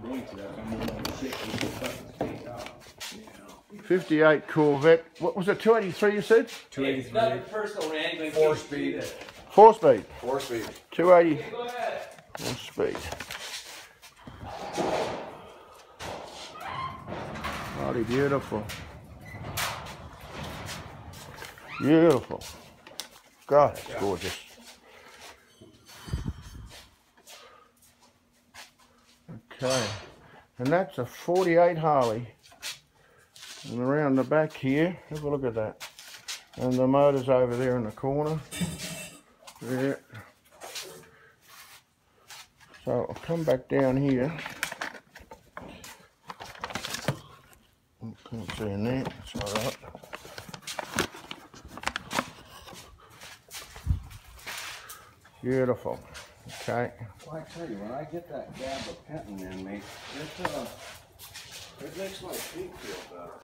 going to. That's why I'm moving on the shit. So fucking take off. Yeah. 58 Corvette. What was it? 283 you said? 283. It's nothing personal, Randy. But 4-speed. 4-speed. 4-speed. 280. Go ahead. 4-speed. Bloody beautiful. Beautiful. God, it's gorgeous. Okay, and that's a 48 Harley. And around the back here, have a look at that. And the motor's over there in the corner. There. So I'll come back down here. Can't see in there, it's alright. Beautiful. Okay. Well, I tell you, when I get that dab of penton in me, it makes my feet feel better.